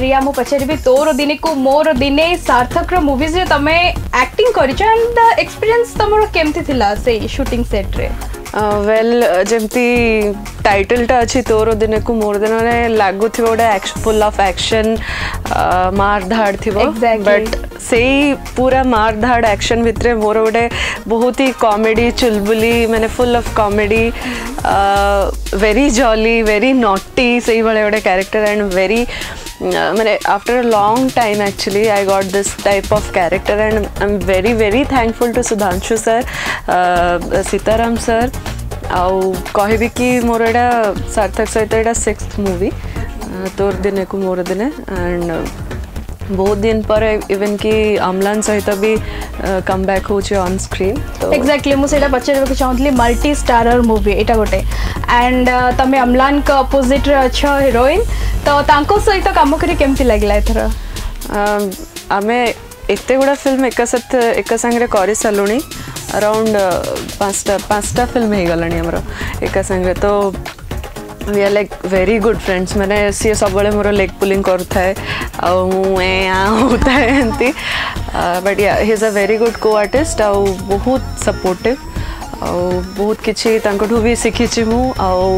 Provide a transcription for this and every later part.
रिया मु पचारि तोर दिने को मोर दिने सार्थक रो मूवीज रे तमे एक्टिंग करिछ एंड द एक्सपीरियंस तमरो केमती थिला से शूटिंग सेट रे वेल जमती टाइटल टा अच्छी तोर दिन को मोर दिन में लागू थी गोटे फुल ऑफ एक्शन मार धाड़ थी बट से पूरा मार धाड़ एक्शन भितर मोर गोटे बहुत ही कॉमेडी चुलबुली मैंने full of comedy very jolly very naughty से गोटे कैरेक्टर एंड वेरी मैंने after a long time actually I got this type of character and I am very thankful to Sudhanshu sir Sitaram sir आउ कहबी कि मोर एटा सार्थक सहित एटा 6th मूवी तोर दिने को मोर दिने एंड बहुत दिन पर इवन कि अम्लान सहित भी कम बैक हो ऑन स्क्रीन एक्जेक्टली मुझे पचार चाहूली मल्टी स्टारर मूवी एटा गोटे एंड तमे अम्लान का अपोजिट रे अच्छा हीरोइन तो तांको सहित काम करी केमती लागला एथर आमे एते गुडा फिल्म एक संगे करि सलुनी अराउंड 5टा फिल्म हे गलानी हमरो एक संगे तो we are like very good friends मैंने सी सब मोर लेग पुलिंग करता है होता है एमती बट या he is a very good co artist आउ बहुत सपोर्टिव आउ बहुत किछि तांकठू भी शिखिछि मु आउ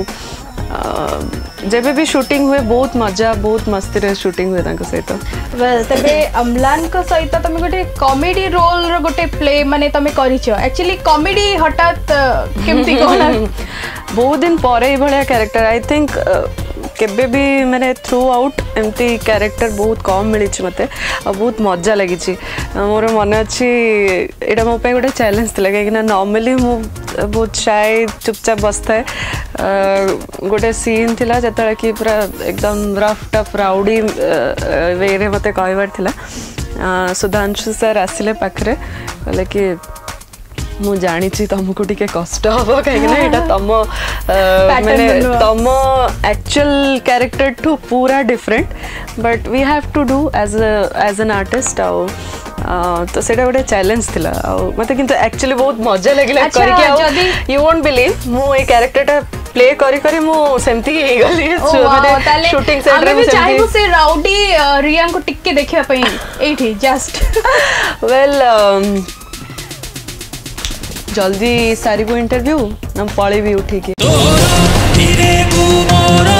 जब भी शूटिंग हुए बहुत मजा बहुत मस्ती रे शूटिंग हुए तांको सहित वेल तबे अम्लान को सहित तमे गोटे कॉमेडी रोल रो गोटे प्ले माने तमे करिछ एक्चुअली कॉमेडी हठात केमती कोना बहुत दिन परे भलिया कैरेक्टर आई थिंक केबे भी मैंने थ्रू आउट एमती कैरेक्टर बहुत कम मिली मते और बहुत मजा लगी मोर मन अच्छी एटा मो पे गोटे चैलेंज थिला कि नॉर्मली मु बहुत शाय चुपचाप बसता है गोटे सीन थिला जतले कि पूरा एकदम रफ टफ राउडी वे रे मते कहबार थिला सुधांशु सर आसिले पाखरे कहले कि मु जानी तुमको टिके कष्ट हम कहीं तम मैंने तम एक्चुअल कैरेक्टर टू पूरा different but we have to do as an artist आउ तो सेटा गोटे चैलेंज थिला मते किंतु एक्चुअली बहुत मजा लगिला करके यू वोंट बिलीव मु ए कैरेक्टरटा प्ले करी करी मु सेमती हे गली माने शूटिंग सेट रे भी चाहे से राउडी रिया को टिके देखिया पई एठी जस्ट वेल जल्दी सारी को इंटरव्यू हम पळे भी उठी के